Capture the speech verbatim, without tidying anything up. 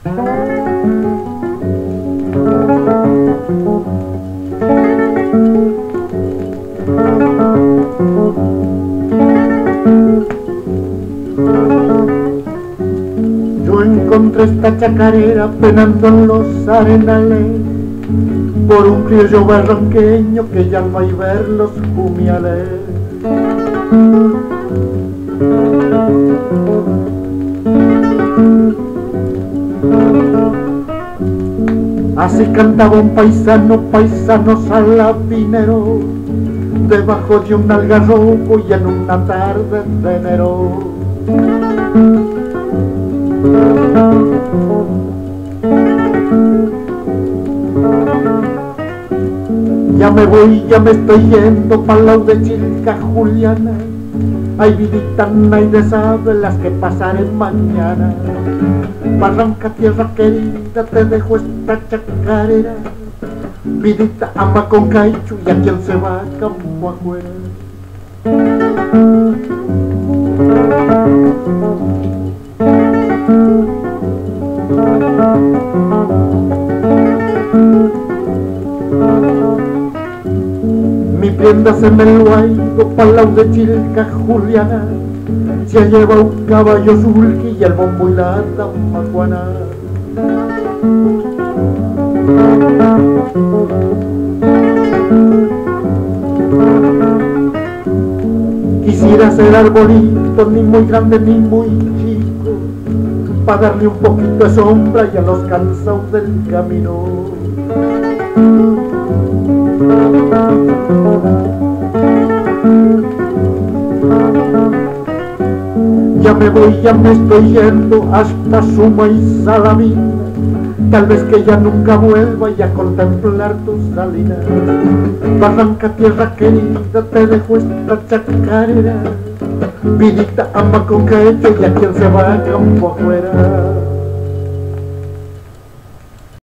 Yo encontré esta chacarera penando en los arenales por un criollo barranqueño que ya no hay ver los jumiales. Así cantaba un paisano, paisano salapinero, debajo de un algarrobo y en una tarde de enero. Ya me voy, ya me estoy yendo pa'l lado de Chilca, Juliana. Ay, vidita, nadie sabe las que pasaré mañana. Barranca, tierra querida, te dejo esta chacarera. Vidita, ama con caichu y a quien se va campo afuera. Mi prenda se me lo ha ido pa'l lado de Chilca, Juliana. Se ha llevado un caballo sulky y el bombo y la tamacuana. Quisiera ser arbolito, ni muy grande ni muy chico, para darle un poquito de sombra y a los cansados del camino. Ya me voy, ya me estoy yendo hasta Suma y Salamina, tal vez que ya nunca vuelva y a contemplar tus salinas. Barranca, tierra querida, te dejo esta chacarera. Vidita, ama con quecho y a quien se va a campo afuera.